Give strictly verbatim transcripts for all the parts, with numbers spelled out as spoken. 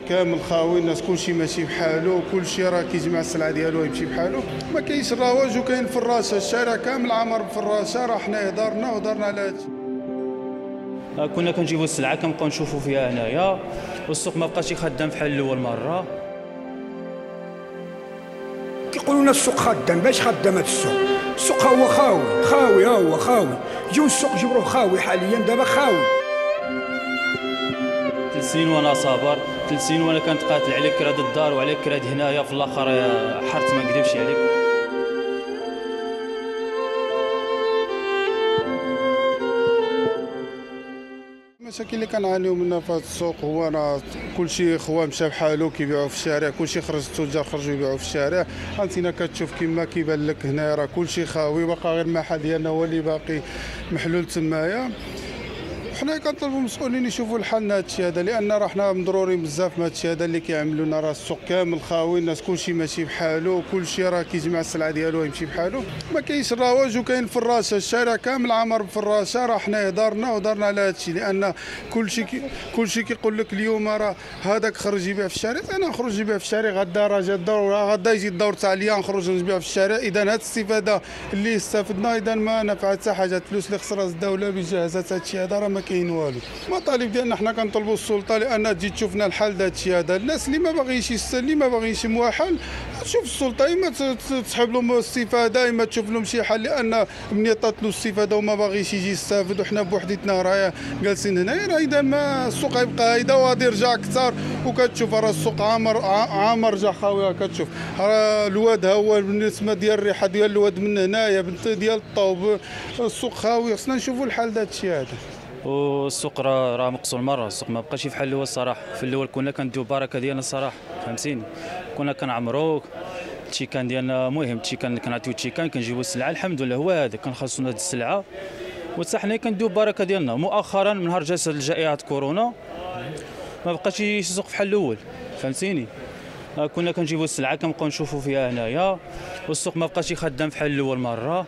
كامل خاوي، الناس كلشي ماشي بحالو، كلشي راه كيجمع السلعه ديالو يمشي بحالو، ما كاينش الرواج وكاين الفراشه، الشارع كامل عامر بالفراشه، راه حنايا دارنا ودارنا على هادشي. كنا كنجيبوا السلعه كنبقاو نشوفوا فيها هنايا، والسوق ما بقاش خدام بحال الاول مره. كيقولوا لنا السوق خدام، باش خدام هذا السوق؟ السوق هو خاوي خاوي ها هو خاوي، جيو السوق جبروه خاوي، حاليا دابا خاوي. ثلاث سنين وانا صابر، ثلاث سنين وانا كنتقاتل على كراد الدار وعلى كراد هنايا، في الاخر حرت ما نكذبش عليك. المشاكل اللي كنعانيو منها في هذا السوق هو انا كلشي خوا مشى بحالو كيبيعوا في الشارع، كلشي خرج التجار خرجوا يبيعوا في الشارع، انتينا كتشوف كما كيبان لك هنا راه كلشي خاوي، باقا غير المحل ديالنا هو اللي باقي محلول تمايا. حنا كنطلبوا المسؤولين يشوفوا الحل لهذا الشيء هذا، لان راه حنا مضرورين بزاف من هذا الشيء هذا اللي كيعملوا لنا، راه السوق كامل خاوي، الناس كلشي ماشي بحالو، كلشي راه كيجمع السلعه ديالو يمشي بحالو، ما كاينش الرواج وكاين الفراشه، الشارع كامل عامر بالفراشه، راه حنايا دارنا ودارنا على هذا الشيء، لان كلشي كي كلشي كيقول لك اليوم راه هذاك خرج يبيع في الشارع، انا نخرج نبيع في الشارع، غدا راه جا الدور، غدا يجي الدور تاع ليا نخرج نبيع في الشارع. اذا هذه الاستفاده اللي استفدنا اذا ما نفعت حتى حاجه، الفلوس اللي خسرها الدوله بجهازات هذا الشيء هذا راه ما كاين والو. المطالب ديالنا حنا كنطلبوا السلطه لان تجي تشوفنا الحل دهذا الشيء هذا، الناس اللي ما باغيش يستل اللي ما باغيش موحل تشوف السلطه، اما تسحب لهم الاستفاده اما تشوف لهم شي حل، لان ملي طاتلو الاستفاده وما باغيش يجي يستافد وحنا بوحديتنا راه جالسين هنايا، راه اذا ما السوق يبقى هيدا وغادي يرجع اكثر، وكتشوف راه السوق عامر عامر رجع خاوي، كتشوف راه الواد ها هو بالنسبه ديال الريحه ديال الواد من هنايا بنت ديال الطوب، السوق خاوي، خصنا نشوفوا الحل دهذا الشيء هذا. والسوق راه راه مقصول مره، السوق ما بقاش بحال الاول الصراحه، في الاول كنا كنديو بركه ديالنا الصراحه، فهمتيني، كنا كنعمرو التيكان ديالنا، مهم التيكان كنعطيو التيكان كنجيبو السلعه، الحمد لله هو هذا كنخلصوا هذه السلعه وحتى حنا كنديو البركه ديالنا. مؤخرا من نهار جات جائحه كورونا ما بقاش السوق بحال الاول، فهمتيني، كنا كنجيبو السلعه كنبقاو نشوفوا فيها هنايا، والسوق ما بقاش خدام بحال الاول مره.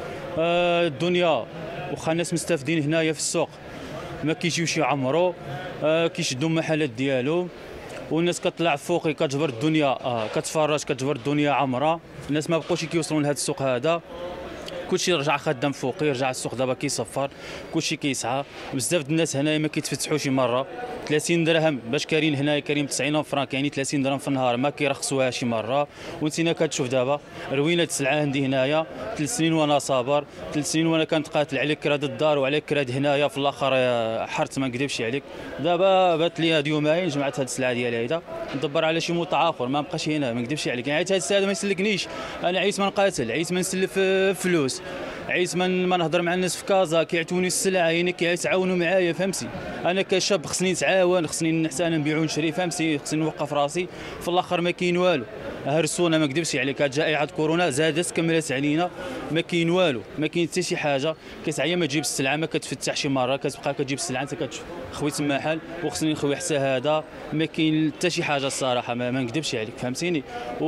الدنيا واخا الناس مستافدين هنايا في السوق ما كيجيوش يعمروا، آه كيشدوا المحلات ديالهم، والناس كتطلع فوقي كتجبر الدنيا، آه كتفرج كتجبر الدنيا عمره، الناس ما بقوش كيوصلوا لهذا السوق هذا، كلشي رجع خدام فوقي، رجع السوق دابا كيصفر، كلشي كيسعى، بزاف د الناس هنايا ما كيتفتحوش مره، ثلاثين درهم باش كاين هنايا كاين تسعين فرانك، يعني ثلاثين درهم في النهار ما كيرخصوها شي مره، وانتينا كتشوف دابا روينه السلعه عندي هنايا، ثلاث سنين وانا صابر، ثلاث سنين وانا كنتقاتل على كراد الدار وعلى كراد هنايا، في الاخر حرت ما نكذبش عليك، دابا بات لي هاد يومين جمعت هاد السلعه ديالي هيدا ندبر على شي موطع اخر، ما بقاش هنا ما نكذبش عليك، يعني عيت هاد الساعه ما يسلكنيش، انا عيت ما نقاتل، عيت ما نسلف فلوس، عيت من ما نهضر مع الناس في كازا كيعطوني السلعه، يعني كيتعاونوا معايا، فهمتي، انا كشاب خصني نتعاون، خصني حتى انا نبيع ونشري، فهمتي، خصني نوقف راسي، في الاخر ما كاين والو، هرسونا ما نكذبش عليك، هاد جائحه كورونا زادت كملت علينا، ما كاين والو، ما كاين حتى شي حاجه، كتعيا ما تجيب السلعه ما كتفتح شي مره، كتبقى كتجيب السلعه انت كتشوف خويت المحل وخصني نخوي حتى هذا، ما كاين حتى شي حاجه الصراحه، ما, ما نكذبش عليك، فهمتيني،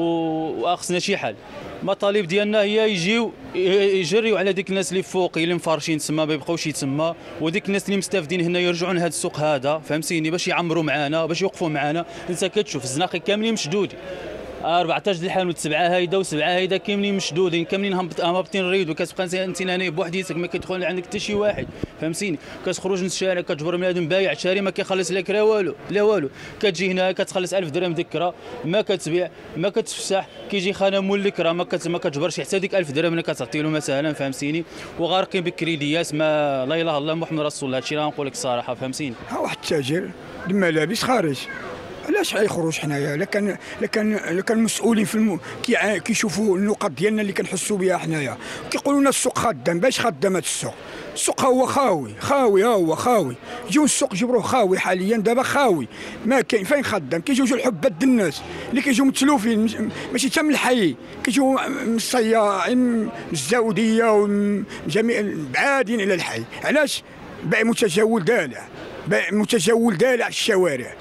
وخصنا شي حل. المطالب ديالنا هي يجيو يجريو على ديك الناس اللي فوق اللي مفارشين تما ما يبقاوش يتما، وديك الناس اللي مستافدين هنا يرجعوا لهذا السوق هذا، فهمتيني، باش يعمروا معنا باش يوقفوا معنا، انت كتشوف الزناقي كاملين مشدودين، أربعطاش الحانوت سبعه هيدا وسبعه هيدا كاملين مشدودين، كاملين هابطين ريدو، كتبقى انت هنا بوحديتك ما كيدخل عندك حتى شي واحد، فهمتيني، كتخرج للشارع كتجبر بنادم بايع شاري ما كيخلص لك لا والو لا والو، كتجي هنا كتخلص ألف درهم ذكرى ما كتبيع ما كتفسح، كيجي خانه مولك راه ما ما كتجبرش حتى ديك ألف درهم اللي كتعطي له مثلا، فهمتيني، وغارقين بالكريديات، ما لا اله الا الله محمد رسول الله، هادشي راه نقول لك الصراحه، فهمتيني. ها واحد التاجر الملابس خارج، علاش غيخرج حنايا؟ الا كان الا كان الا كان المسؤولين في الم... كي كيشوفوا النقط ديالنا اللي كنحسوا بها حنايا، كيقولوا لنا السوق خدام، باش خدام هذا السوق؟ السوق هو خاوي خاوي ها هو خاوي، جيو السوق جبروه خاوي، حاليا دابا خاوي، ما كاين فين خدام، كيجيو جوج الحبات د الناس اللي كيجيو متلوفين، ماشي حتى من الحي، كيجيو من الصيا من الزاوديه ومن جميع بعادين الى الحي، علاش؟ باع متجول دالع، باع متجول دالع الشوارع،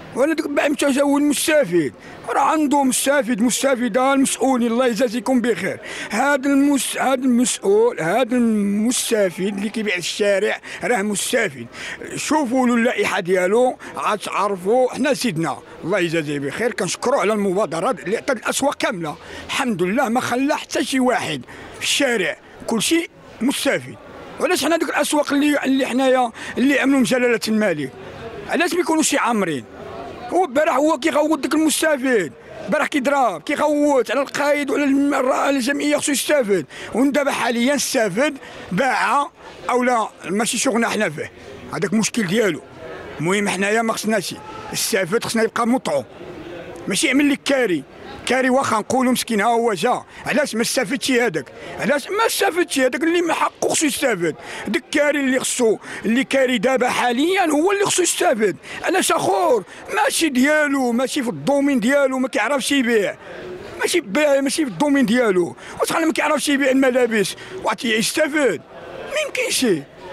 وانا داك البائع المتجول مستفيد، راه عنده مستفيد مستفيده المسؤولين الله يجازيكم بخير. هذا المس هذا المسؤول هذا المستفيد اللي كيبيع في الشارع راه مستفيد. شوفوا له اللائحه ديالو عاد تعرفوا. حنا سيدنا الله يجازيه بخير كنشكروا على المبادره اللي عطات الاسواق كامله، الحمد لله ما خلى حتى شي واحد في الشارع، كل شيء مستفيد. وعلاش حنا ديك الاسواق اللي اللي حنايا اللي عملوا جلاله الملك علاش ما يكونوش عامرين؟ هو البارح هو كيغوت داك المستفيد، البارح كيضرب كيغوت على القايد وعلى الجمعيه خصو يستافد، ودابا حاليا استافد باعها او لا ماشي شغلنا حنا فيه، هذاك المشكل ديالو. المهم حنايا ما خصناش السافد، خصنا يبقى مطعو ماشي يعمل لك كاري. كاري واخا نقولوا مسكين ها هو جا، علاش ما استفدش هذاك؟ علاش ما استفدش هذاك اللي ما حقه خصو يستافد؟ داك كاري اللي خصو اللي كاري دابا حاليا هو اللي خصو يستافد. علاش اخر ماشي ديالو، ماشي في الدومين ديالو، ما كيعرفش يبيع، ماشي ماشي في الدومين ديالو، وشحال ما كيعرفش يبيع الملابس وعاد يستافد؟ ما يمكنش.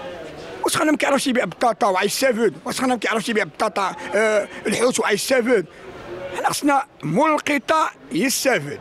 وشحال ما كيعرفش يبيع بطاطا وعيستافد؟ وشحال ما كيعرفش يبيع بطاطا آه الحوت وعيستافد؟ حنا خصنا مول القطاع يستافد،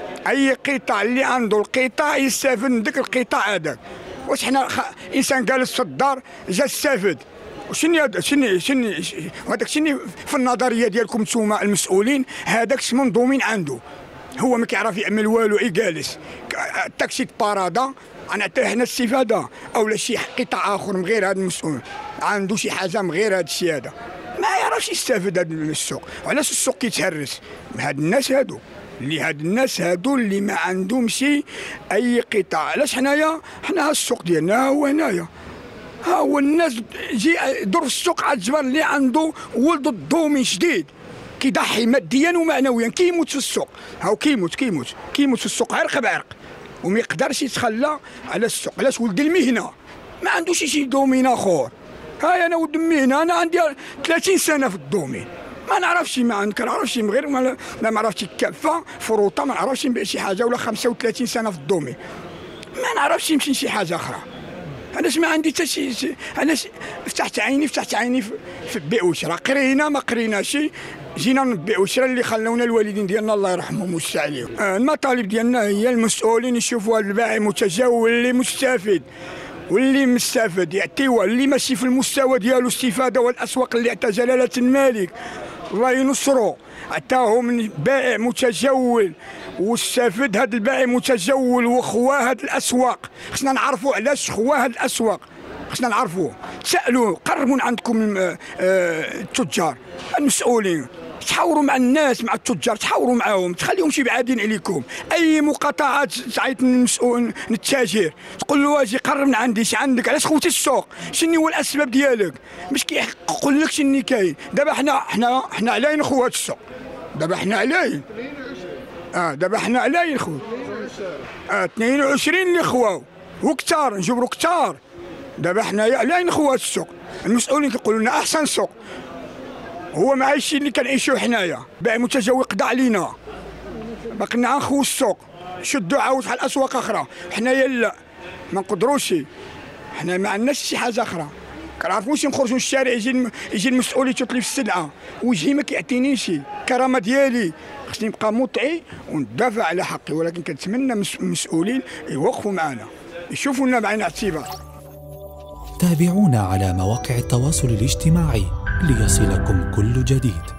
اي قطاع اللي عنده القطاع يستافد من داك القطاع هذاك. واش حنا خ... انسان جالس في الدار جا استافد؟ وشني شني شني هذاك شني في النظريه ديالكم نتوما المسؤولين؟ هذاك اسمه دومين عنده، هو ما كيعرف يعمل والو، اي جالس التاكسي بارادا نعطيه حنا الاستفاده، او لا شي قطاع اخر من غير هذا المسؤول عنده شي حاجه من غير هذا الشيء هذا ما يعرفش يستافد هذا السوق. وعلاش السوق كيتهرس؟ هاد الناس هادو اللي هاد الناس هادو اللي ما عندهمش اي قطاع. علاش حنايا حنا السوق ديالنا هو هنايا، ها هو الناس جي دور في السوق عاد جبر اللي عنده ولد الضومي شديد كيضحي ماديا ومعنويا كيموت في السوق، هاو كيموت كيموت كيموت في السوق عرق بعرق وما يقدرش يتخلى على السوق. علاش؟ ولد المهنه ما عندوش شي دومين اخر. هاي انا ولد المهنه، انا عندي ثلاثين سنه في الدومين، ما نعرفش ما كنعرفش غير ما ما عرفتش كافه فروطه، ما نعرفش نبيع شي حاجه، ولا خمسة وثلاثين سنه في الدومين ما نعرفش نمشي شي حاجه اخرى. علاش ما عندي حتى شي؟ علاش فتحت عيني فتحت عيني في البيع والشراء، قرينا ما قريناش جينا نبيع والشراء اللي خلونا الوالدين ديالنا الله يرحمهم ويوسع عليهم. المطالب ديالنا هي المسؤولين يشوفوا هذا البائع المتجول اللي مستفيد واللي مستفد يعطيوه، اللي ماشي في المستوى ديالو استفاده، والاسواق اللي عطا جلاله الملك الله ينصرو عطاهم بائع متجول واستفد. هذا البائع متجول وخواه هذه الاسواق، خصنا نعرفوا علاش خواه هذه الاسواق، خصنا نعرفوه. تسالوا قربوا عندكم التجار المسؤولين، تحاوروا مع الناس مع التجار، تحاوروا معاهم، تخليهمش بعادين عليكم. اي مقاطعات تعيط للمسؤول التاجر تقول له اجي قرب من عندي، اش عندك؟ علاش خوتي السوق؟ شنو هو الاسباب ديالك؟ باش كيقول لك شنو كاين. دابا حنا حنا حنا علاين خو هذا السوق، دابا حنا علاين اه دابا حنا علاين خو اه اثنين وعشرين اللي خواو وكثار نجبروا كثار. دابا حنايا علاين خو هذا السوق؟ المسؤولين كيقولوا لنا احسن سوق هو ما عايشين اللي كنعيشوه حنايا، باع متجول قضى علينا، باقينا نخوو السوق، شدوا عاود بحال اسواق اخرى. حنايا لا ما نقدروش، حنا ما عندناش شي حاجه اخرى، كنعرفوش نخرجوا للشارع يجي يجي المسؤول يشوط لي في السلعه وجهي ما كيعطينيش الكرامه ديالي، خصني نبقى مطعي وندافع على حقي. ولكن كنتمنى المسؤولين يوقفوا معنا يشوفوا لنا بعين اعتبار. تابعونا على مواقع التواصل الاجتماعي ليصلكم كل جديد.